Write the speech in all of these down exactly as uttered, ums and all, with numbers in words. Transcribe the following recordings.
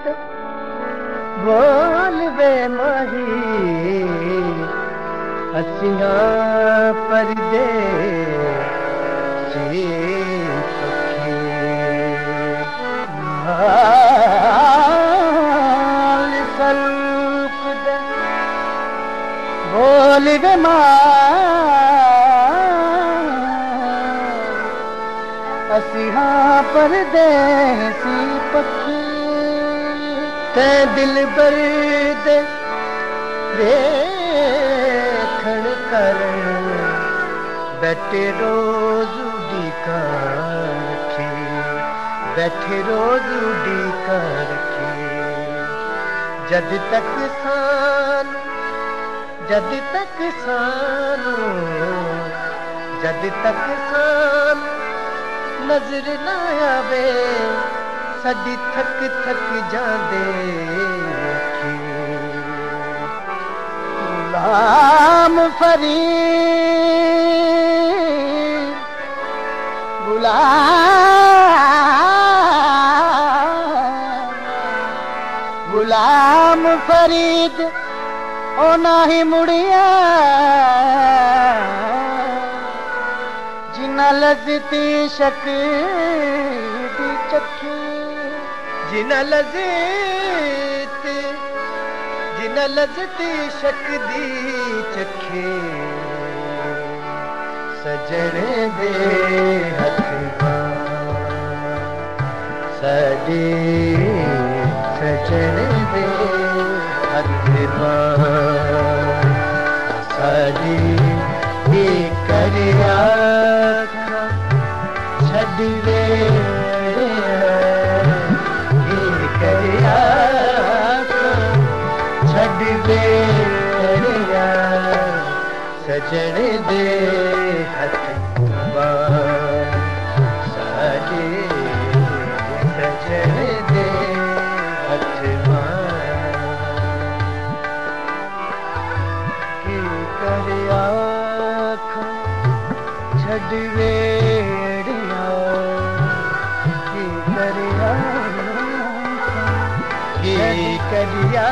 बोल वे माही असियां परदेसी पखी हाल सल्क दे बोल वे माही असियां परदेसी पखी ते दिल बर दे देखण कर बैठे रोज उड़ीका रखी बैठे रोज उड़ीका रखी जद तक सान जद तक सानू जद तक सान नजर ना आवे सदी थक थक जांदे गुलाम फरीद गुलाम गुलाम फरीद ओ नाही मुड़िया जिन्ना लज़ती शक दी चखी जिन्ना लज़त जिन्ना लज़ती शक दी चखे सजण दे हथ सदी सजण दे हथ सदी करिया छड़ वे करिया छड़ वे सजण दे हथ साजे सजण दे हथ की करिया छड़ वेड़िया की करिया की करिया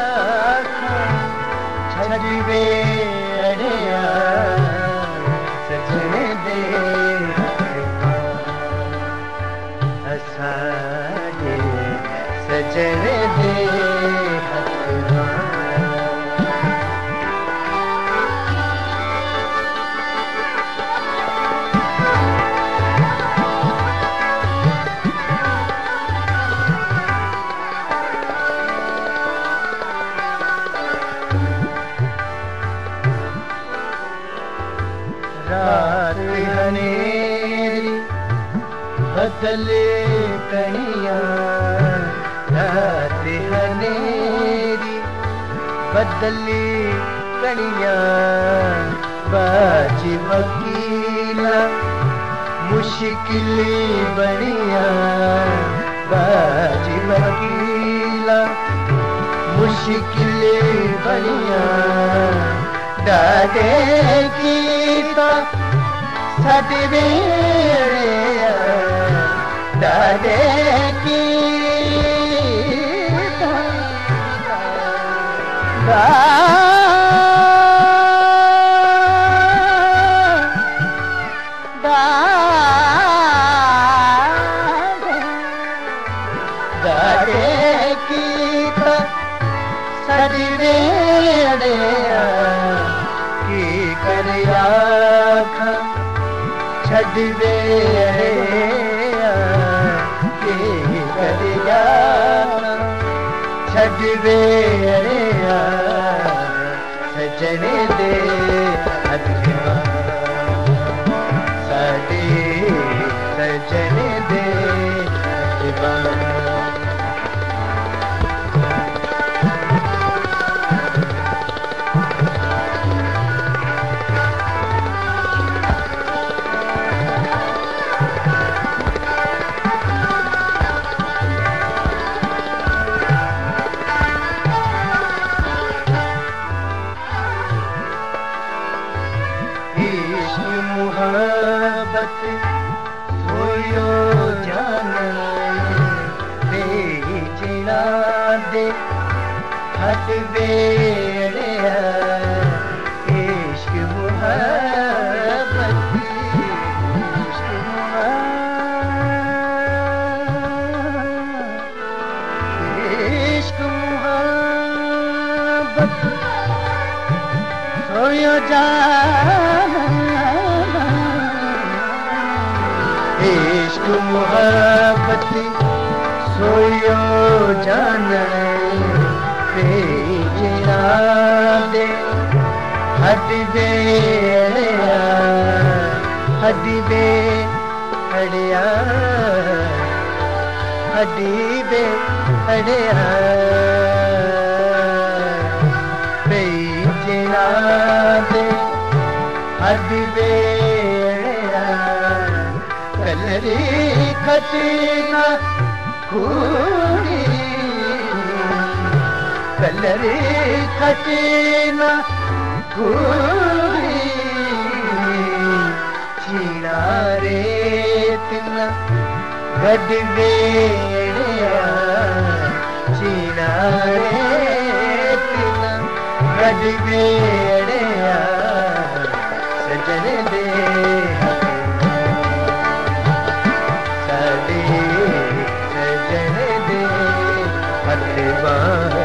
छड़ वेड़िया सजण दे साजे सजण दे रात हनेरी बदले कनिया रात हनेरी बदली कनिया बाजी वकीला मुश्किल बनिया बाजी वकीला मुश्किल बनिया डाटे की साडे वेड़े डाटे की डाटे की साडे वेड़े की करिया छड़ वे की करिया छड़ वे सजण दे हथ साडे सजण दे हथ दे हट बेड़िया इश्क मुहब्बत इश्क मुहब्बत इश्क मुहब्बत सोयो जाना इश्क मुहब्बत सोयो जाना भेजना दे हट बेड़िया हट बेड़िया हट बेड़िया भेजना दे हट बेड़िया कलरी खचना खूनी कलरी खचना खूनी चीड़ा रेतना गड बेड़िया चीड़ा रेतना गड बेड़िया सजन दे सजन दे हथवा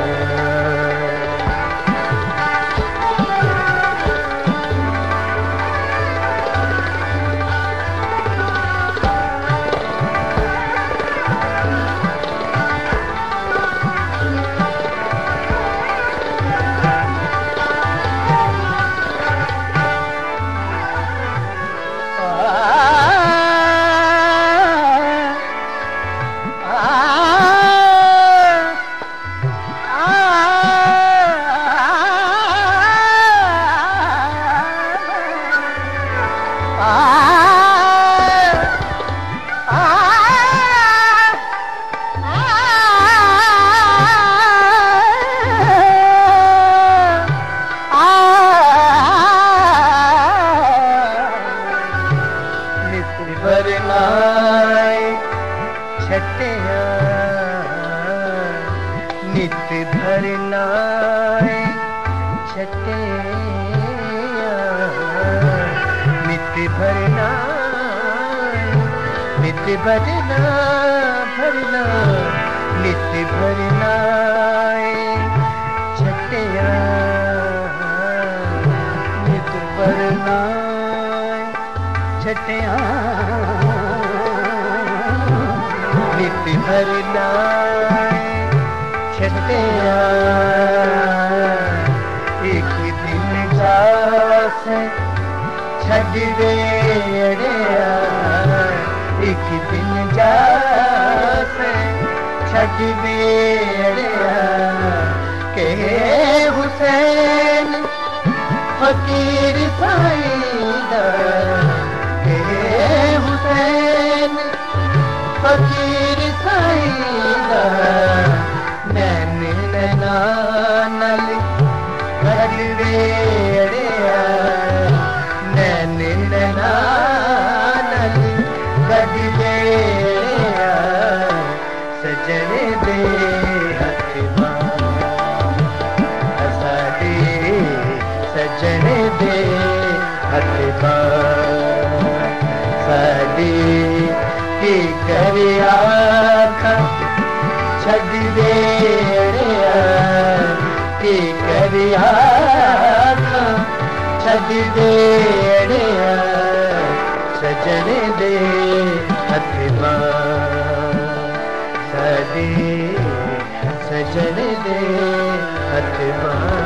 छटिया नित भरना छटिया नित भरना नित भरना भरना नित भरना छटिया नित भरना छटिया नित भरना छटिया एक दिन जास छड़ बेड़िया एक दिन जास छड़ बेड़िया के हुसैन फकीर साईदा के हुसैन फकीर साईदा नैन नैना नल गड बेड़िया नैन नैना नल गड बेड़िया सजन दे हथवा साडे सजन दे हथवा साडे की करे आखा छड़ बेड़िया की करे आखा छड़ बेड़िया सजन दे हथवा साडे सजन दे हथवा।